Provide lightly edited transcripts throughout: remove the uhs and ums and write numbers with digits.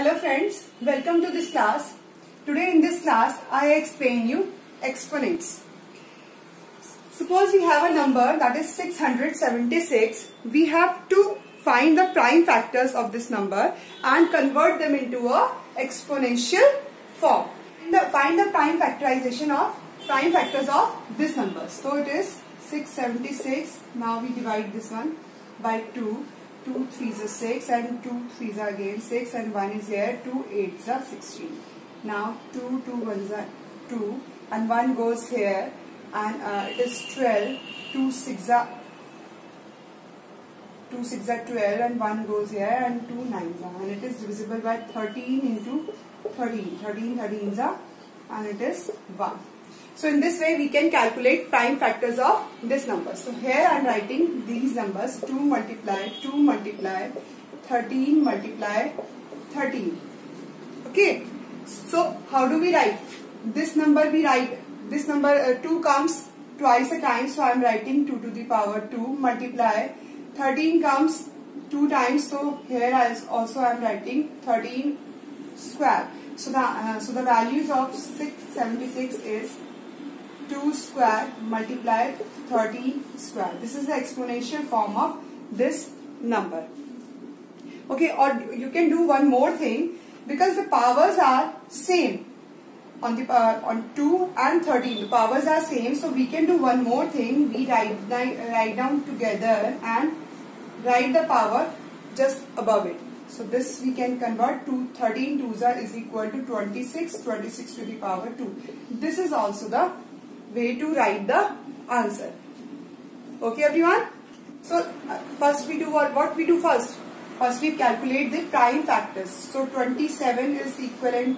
Hello friends, welcome to this class. Today in this class I explain you exponents. Suppose we have a number that is 676. We have to find the prime factors of this number and convert them into a exponential form. Find the prime factors of this number. So it is 676. Now we divide this one by 2. 2 3s are 6 and 2 3s are again 6 and 1 is here, 2 8s are 16. Now 2 2 1s are 2 and 1 goes here and it is 12, 2 6s are 12 and 1 goes here and 2 9s are, and it is divisible by 13 into 13, 13s are, and it is 1. So in this way we can calculate prime factors of this number. So here I am writing these numbers 2 multiply 13 multiply 13. Okay. So how do we write this number? We write this number 2 comes twice a time, so I am writing 2 to the power 2 multiply 13 comes 2 times, so here also I am writing 13 square. So the values of 676 is 2 square multiplied 13 square. This is the exponential form of this number. Okay, or you can do one more thing, because the powers are same on 2 and 13. The powers are same, so we can do one more thing. We write down together and write the power just above it. So this we can convert to 13 2s is equal to 26 to the power 2. This is also the way to write the answer. Okay everyone? So first we do what we do first? First we calculate the prime factors. So 27 is equivalent to,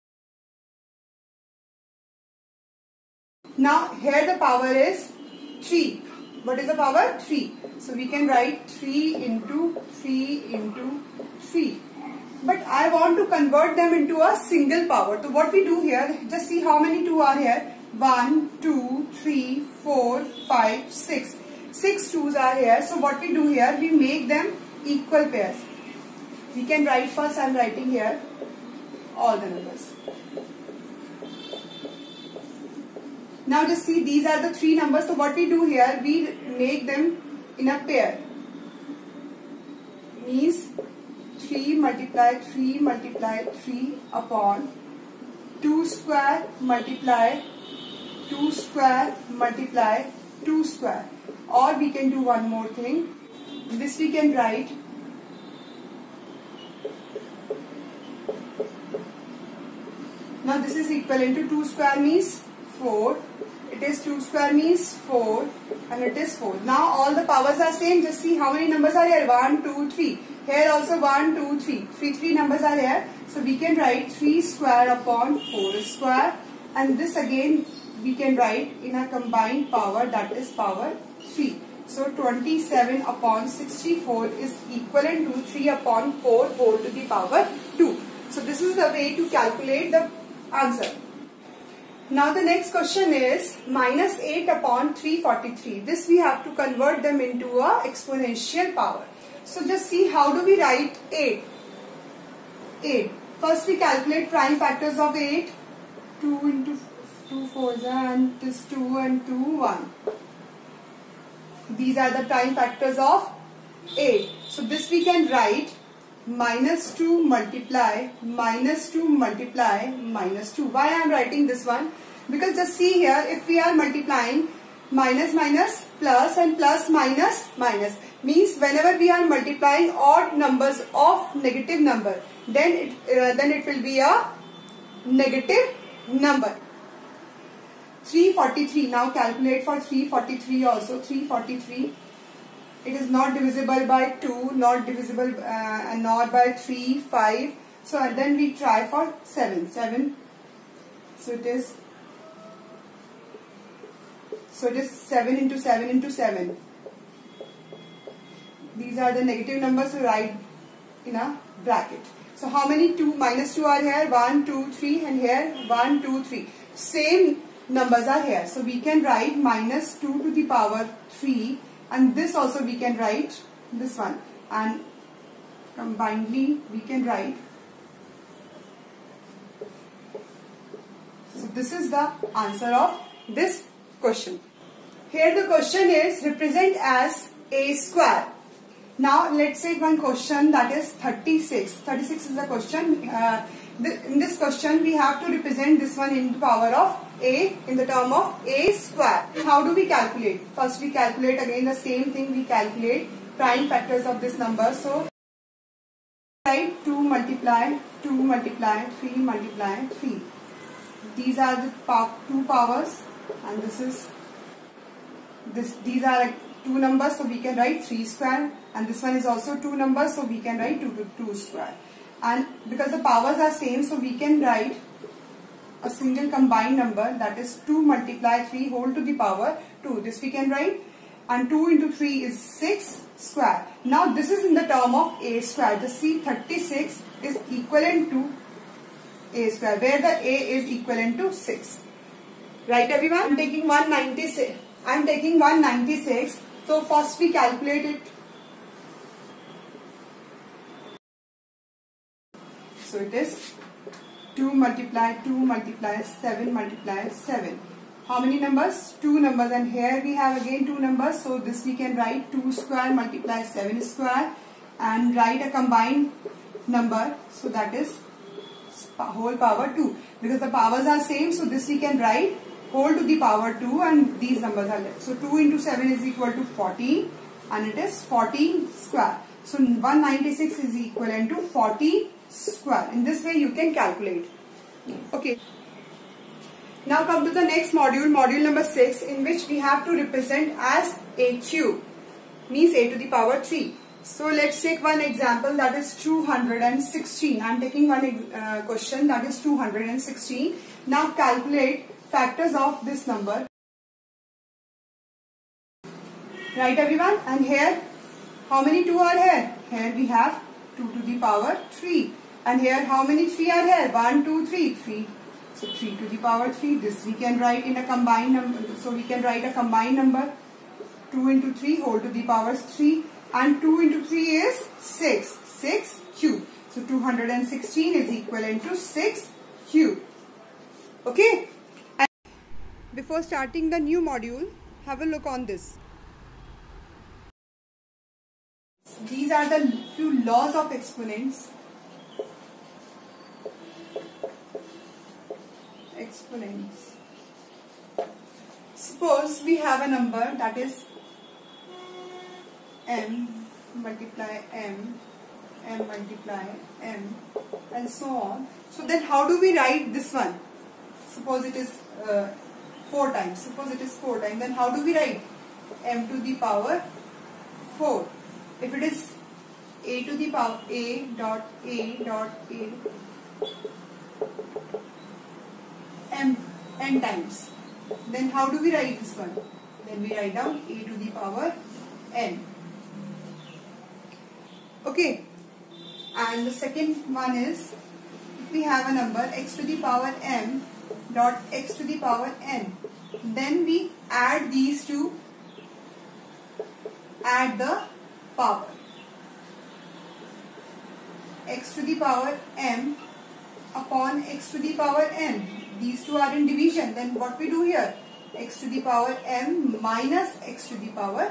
now here the power is 3. What is the power? 3. So we can write 3 into 3. But I want to convert them into a single power. So what we do here, just see how many 2 are here. 1, 2, 3, 4, 5, 6. 6 2s are here. So what we do here, we make them equal pairs. We can write first, I am writing here all the numbers. Now just see, these are the 3 numbers. So what we do here, we make them in a pair. Means 3 multiply 3 upon 2 square multiply 2 square multiply 2 square. Or we can do one more thing. This we can write now this is equivalent to 2 square means 4. It is 2 square means 4 and it is 4. Now all the powers are same. Just see how many numbers are here. 1, 2, 3. Here also 1, 2, 3. 3 numbers are here. So we can write 3 square upon 4 square, and this again we can write in a combined power, that is power 3. So 27 upon 64 is equivalent to 3 upon 4 whole to the power 2. So this is the way to calculate the answer. Now the next question is minus 8 upon 343. This we have to convert them into a exponential power. So just see how do we write 8. 8. First we calculate prime factors of 8. 2 into 2 4s and this 2 and 2 1. These are the prime factors of 8. So this we can write minus 2 multiply minus 2 multiply minus 2. Why I am writing this one? Because just see here, if we are multiplying minus minus plus and plus minus minus, means whenever we are multiplying odd numbers of negative number, then it will be a negative number. 343. Now calculate for 343 also. 343. It is not divisible by 2, not divisible not by 3, 5. So then we try for 7. 7. So it is 7 into 7 into 7. These are the negative numbers, so write in a bracket. So how many 2 minus 2 are here? 1, 2, 3, and here 1, 2, 3. Same numbers are here. So we can write minus 2 to the power 3, and this also we can write this one, and combinedly we can write So this is the answer of this question. Here the question is represent as a square. Now let's take one question that is 36. 36 is the question. In this question we have to represent this one in the power of a, in the term of a square. How do we calculate? First we calculate again the same thing. We calculate prime factors of this number. So write 2 multiply 2 multiply 3 multiply 3. These are the two powers, and these are like two numbers, so we can write 3 square, and this one is also two numbers, so we can write 2 square. And because the powers are same, so we can write a single combined number, that is 2 multiply 3 whole to the power 2. This we can write, and 2 into 3 is 6 square. Now this is in the term of a square. Just see, 36 is equivalent to a square, where the a is equivalent to 6. Right everyone? I am taking 196. So first we calculate it. So it is 2 multiply 2 multiply 7 multiply 7. How many numbers? 2 numbers, and here we have again 2 numbers. So this we can write 2 square multiply 7 square, and write a combined number. So that is whole power 2. Because the powers are same, so this we can write whole to the power 2, and these numbers are left. So 2 into 7 is equal to 14, and it is 40 square. So 196 is equivalent to 40 square. In this way you can calculate. Okay. Now come to the next module, module number 6, in which we have to represent as a cube, means a to the power 3. So let's take one example, that is 216. I am taking one question, that is 216. Now calculate factors of this number. Right everyone? And here, how many 2 are here? Here we have 2 to the power 3. And here how many 3 are here? 1, 2, 3, 3. So 3 to the power 3. This we can write in a combined number. So we can write a combined number. 2 into 3 whole to the power 3. And 2 into 3 is 6. 6 cube. So 216 is equivalent to 6 cube. Okay. And before starting the new module, have a look on this. These are the few laws of exponents. Suppose we have a number that is m multiply m, m multiply m, and so on. So then how do we write this one? Suppose it is 4 times. Suppose it is 4 times. Then how do we write? M to the power 4. If it is a to the power a dot m n times, then how do we write this one? Then we write down a to the power n. Okay. And the second one is, if we have a number x to the power m dot x to the power n, then we add these two, add the power. X to the power m upon x to the power n. These two are in division. Then what we do here? X to the power m minus x to the power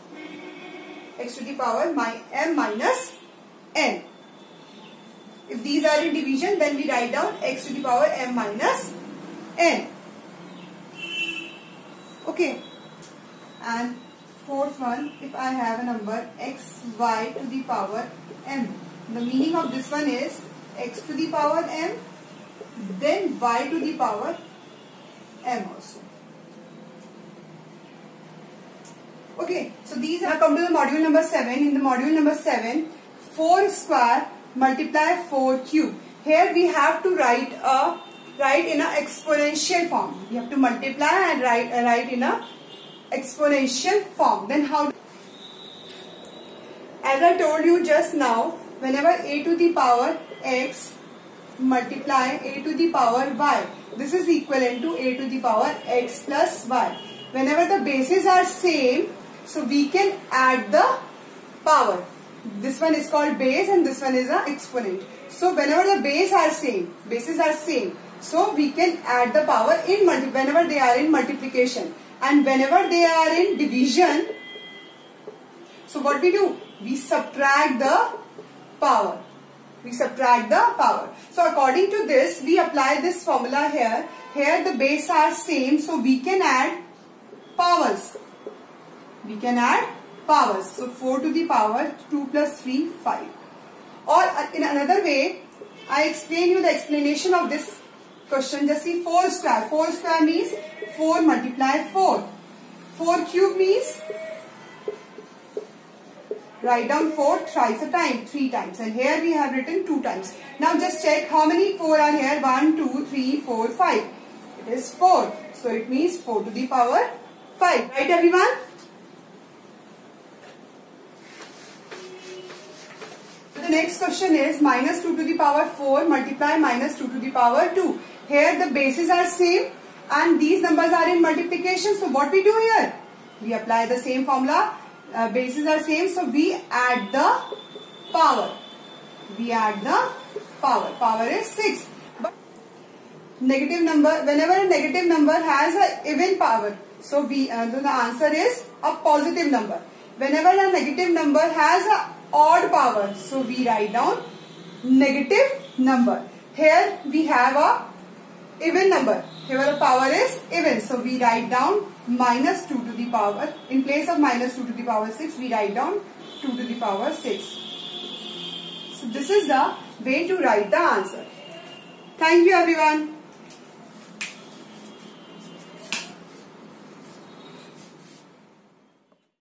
m minus n. If these are in division, then we write down x to the power m minus n. Okay. And fourth one, if I have a number x y to the power m, the meaning of this one is x to the power m, then y to the power m also. Okay, so these are come to the module number 7. In the module number 7, 4 square multiply 4 cube. Here we have to write in a exponential form. We have to multiply and write in a exponential form. Then how? As I told you just now, whenever a to the power x multiply a to the power y, this is equivalent to a to the power x plus y. Whenever the bases are same, so we can add the power. This one is called base and this one is an exponent. So whenever the bases are same, So we can add the power in whenever they are in multiplication, and whenever they are in division. So what we do? We subtract the power. We subtract the power. So according to this, we apply this formula here. Here the base are same, so we can add powers. We can add powers. So 4 to the power 2 plus 3, 5. Or in another way, I explain you the explanation of this question. Just see 4 square. 4 square means 4 multiply 4. 4 cube means write down 4 thrice a time, 3 times. And here we have written 2 times. Now just check how many 4 are here. 1, 2, 3, 4, 5. It is 4. So it means 4 to the power 5. Right everyone? The next question is minus 2 to the power 4 multiply minus 2 to the power 2. Here the bases are same and these numbers are in multiplication. So what we do here? We apply the same formula. Bases are same, so we add the power. We add the power. Power is 6. But negative number, whenever a negative number has a even power, so the answer is a positive number. Whenever a negative number has a odd power, so we write down negative number. Here we have a even number. Here the power is even, so we write down minus 2 to the power. In place of minus 2 to the power 6, we write down 2 to the power 6. So this is the way to write the answer. Thank you everyone.